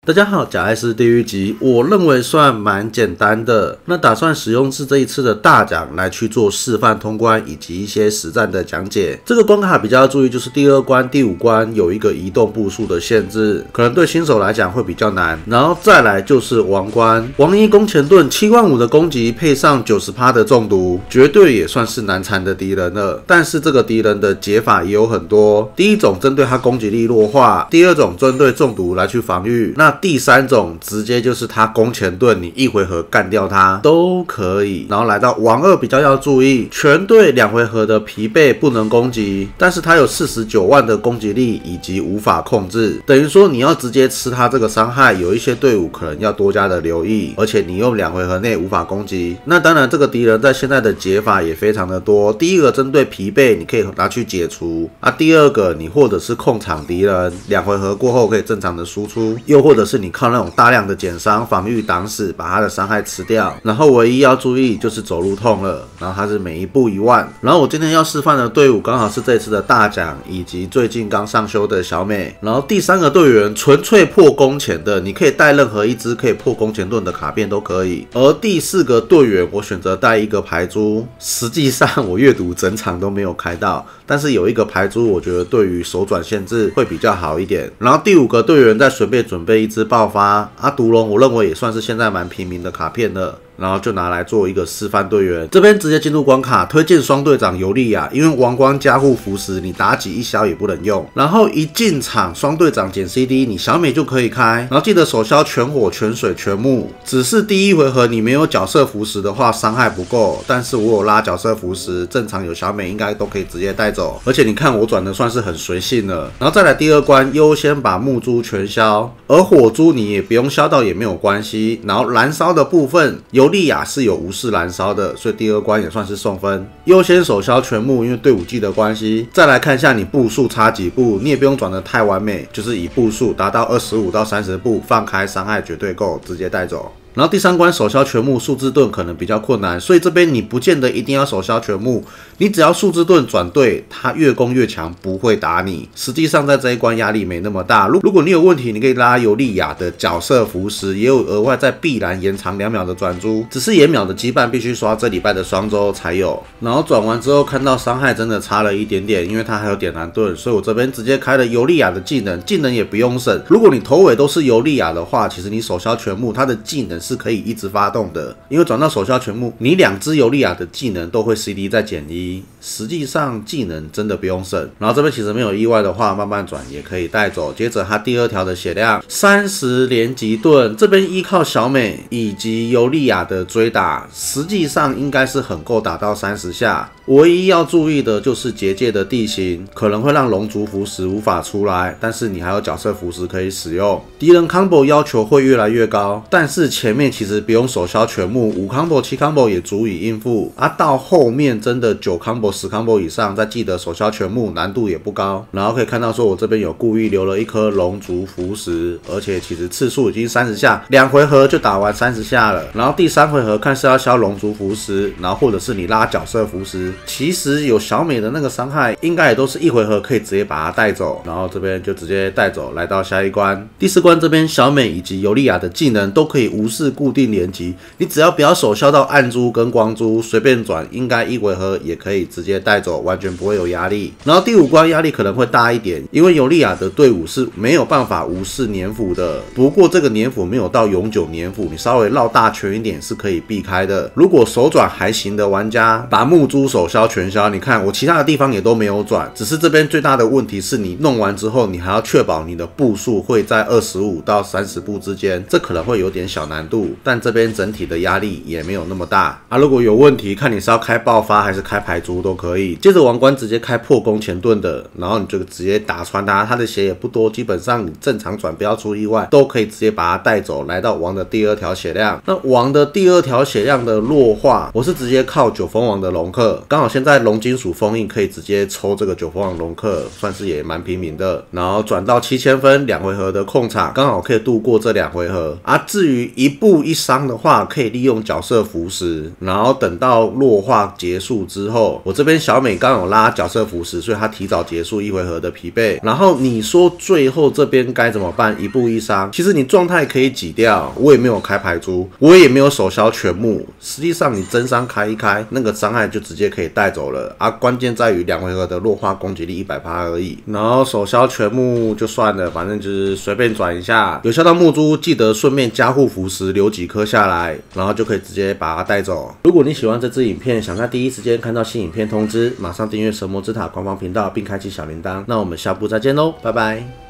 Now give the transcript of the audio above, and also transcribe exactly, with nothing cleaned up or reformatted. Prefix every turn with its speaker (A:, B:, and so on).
A: 大家好，贾爱斯地狱集，我认为算蛮简单的。那打算使用是这一次的大奖来去做示范通关以及一些实战的讲解。这个关卡比较要注意，就是第二关、第五关有一个移动步数的限制，可能对新手来讲会比较难。然后再来就是王关，王一弓前盾七万五的攻击配上 百分之九十 的中毒，绝对也算是难缠的敌人了。但是这个敌人的解法也有很多，第一种针对他攻击力弱化，第二种针对中毒来去防御，那第三种直接就是他弓前盾，你一回合干掉他都可以。然后来到王二比较要注意，全队两回合的疲惫不能攻击，但是他有四十九万的攻击力以及无法控制，等于说你要直接吃他这个伤害，有一些队伍可能要多加的留意，而且你用两回合内无法攻击。那当然这个敌人在现在的解法也非常的多，第一个针对疲惫你可以拿去解除啊，第二个你或者是控场敌人，两回合过后可以正常的输出，又或者是你靠那种大量的减伤防御挡死把他的伤害吃掉。然后唯一要注意就是走路痛了，然后他是每一步一万。然后我今天要示范的队伍刚好是这次的大奖以及最近刚上修的小美。然后第三个队员纯粹破弓前的，你可以带任何一支可以破弓前盾的卡片都可以。而第四个队员我选择带一个牌珠，实际上我阅读整场都没有开到，但是有一个牌珠我觉得对于手转限制会比较好一点。然后第五个队员再随便准备一支爆发啊，毒龙我认为也算是现在蛮平民的卡片了，然后就拿来做一个示范队员。这边直接进入关卡，推荐双队长尤利亚，因为王光加护符时你妲己一消也不能用。然后一进场双队长减 C D， 你小美就可以开，然后记得手消全火全水全木。只是第一回合你没有角色符时的话伤害不够，但是我有拉角色符时，正常有小美应该都可以直接带走。而且你看我转的算是很随性了。然后再来第二关，优先把木珠全消，而火珠你也不用消到也没有关系。然后燃烧的部分尤利亚是有无视燃烧的，所以第二关也算是送分。优先手消全木，因为队伍技的关系。再来看一下你步数差几步，你也不用转得太完美，就是以步数达到二十五到三十步放开，伤害绝对够，直接带走。然后第三关手消全木，数字盾可能比较困难，所以这边你不见得一定要手消全木，你只要数字盾转对，它越攻越强，不会打你。实际上在这一关压力没那么大，如果你有问题，你可以拉尤利亚的角色符时，也有额外在必然延长两秒的转珠，只是延秒的羁绊必须刷这礼拜的双周才有。然后转完之后看到伤害真的差了一点点，因为它还有点燃盾，所以我这边直接开了尤利亚的技能，技能也不用省。如果你头尾都是尤利亚的话，其实你手消全木，它的技能是可以一直发动的，因为转到手消全木，你两只尤利亚的技能都会 C D 再减一，实际上技能真的不用省。然后这边其实没有意外的话，慢慢转也可以带走。接着它第二条的血量三十连击盾，这边依靠小美以及尤利亚的追打，实际上应该是很够打到三十下。唯一要注意的就是结界的地形可能会让龙族符时无法出来，但是你还有角色符时可以使用。敌人 combo 要求会越来越高，但是前面其实不用手消全木，五 combo 七 combo 也足以应付啊。到后面真的九 combo 十 combo 以上，再记得手消全木，难度也不高。然后可以看到说我这边有故意留了一颗龙族符时，而且其实次数已经三十下，两回合就打完三十下了。然后第三回合看是要消龙族符时，然后或者是你拉角色符时，其实有小美的那个伤害应该也都是一回合可以直接把它带走。然后这边就直接带走，来到下一关。第四关这边小美以及尤利亚的技能都可以无视固定连击，你只要不要手消到暗珠跟光珠，随便转应该一回合也可以直接带走，完全不会有压力。然后第五关压力可能会大一点，因为尤利亚的队伍是没有办法无视黏腐的，不过这个黏腐没有到永久黏腐，你稍微绕大圈一点是可以避开的。如果手转还行的玩家，把木珠手消全消，你看我其他的地方也都没有转，只是这边最大的问题是你弄完之后你还要确保你的步数会在二十五到三十步之间，这可能会有点小难度，但这边整体的压力也没有那么大啊。如果有问题，看你是要开爆发还是开排珠都可以。接着王冠直接开破弓前盾的，然后你就直接打穿它，它的血也不多，基本上你正常转不要出意外都可以直接把它带走，来到王的第二条血量。那王的第二条血量的弱化，我是直接靠九风王的龙克，刚好现在龙金属封印可以直接抽这个九风王龙克，算是也蛮平民的。然后转到七千分，两回合的控场刚好可以度过这两回合啊。至于一步一伤的话，可以利用角色符石，然后等到弱化结束之后，我这边小美刚有拉角色符石，所以她提早结束一回合的疲惫。然后你说最后这边该怎么办？一步一伤，其实你状态可以挤掉，我也没有开牌珠，我也没有手消全木，实际上你真伤开一开，那个伤害就直接可以带走了啊。关键在于两回合的弱化攻击力 百分之百 而已，然后手消全木就算了，反正就是随便转一下，有效到木珠记得顺便加护符石留几颗下来，然后就可以直接把它带走。如果你喜欢这支影片，想在第一时间看到新影片通知，马上订阅神魔之塔官方频道并开启小铃铛。那我们下部再见喽，拜拜。